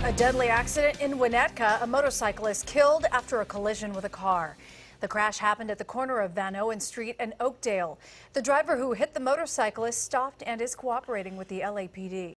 A deadly accident in Winnetka. A motorcyclist killed after a collision with a car. The crash happened at the corner of Van Owen Street and Oakdale. The driver who hit the motorcyclist stopped and is cooperating with the LAPD.